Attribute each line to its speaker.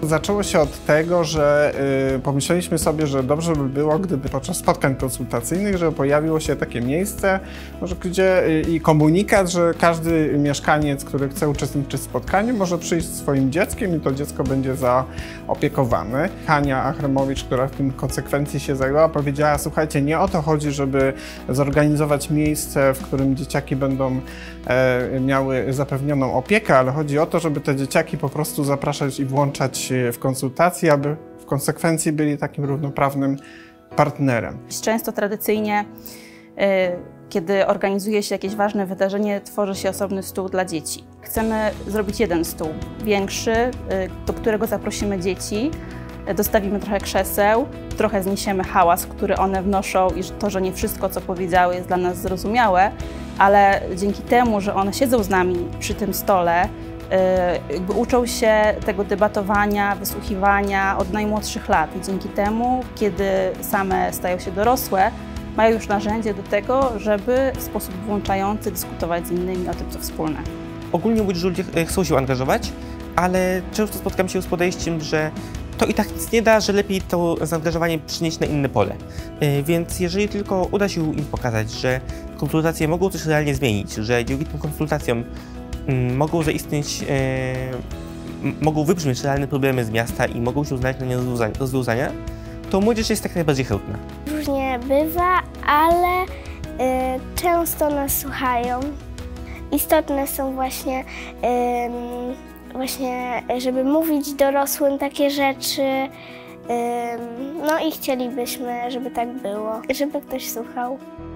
Speaker 1: Zaczęło się od tego, że pomyśleliśmy sobie, że dobrze by było, gdyby podczas spotkań konsultacyjnych, żeby pojawiło się takie miejsce, może gdzie i komunikat, że każdy mieszkaniec, który chce uczestniczyć w spotkaniu, może przyjść z swoim dzieckiem i to dziecko będzie zaopiekowane. Hania Achremowicz, która w tym konsekwencji się zajęła, powiedziała: słuchajcie, nie o to chodzi, żeby zorganizować miejsce, w którym dzieciaki będą miały zapewnioną opiekę, ale chodzi o to, żeby te dzieciaki po prostu zapraszać i włączać w konsultacje, aby w konsekwencji byli takim równoprawnym partnerem.
Speaker 2: Często tradycyjnie, kiedy organizuje się jakieś ważne wydarzenie, tworzy się osobny stół dla dzieci. Chcemy zrobić jeden stół, większy, do którego zaprosimy dzieci, dostawimy trochę krzeseł, trochę zniesiemy hałas, który one wnoszą i to, że nie wszystko, co powiedziały, jest dla nas zrozumiałe, ale dzięki temu, że one siedzą z nami przy tym stole, jakby uczą się tego debatowania, wysłuchiwania od najmłodszych lat i dzięki temu, kiedy same stają się dorosłe, mają już narzędzie do tego, żeby w sposób włączający dyskutować z innymi o tym, co wspólne.
Speaker 3: Ogólnie mówić, że ludzie chcą się angażować, ale często spotkam się z podejściem, że to i tak nic nie da, że lepiej to zaangażowanie przynieść na inne pole. Więc jeżeli tylko uda się im pokazać, że konsultacje mogą coś realnie zmienić, że dzięki tym konsultacjom mogą zaistnieć, mogą wybrzmieć realne problemy z miasta i mogą się znaleźć na nie rozwiązania, to młodzież jest jak najbardziej chętna.
Speaker 4: Różnie bywa, ale często nas słuchają. Istotne są właśnie, żeby mówić dorosłym takie rzeczy, no i chcielibyśmy, żeby tak było, żeby ktoś słuchał.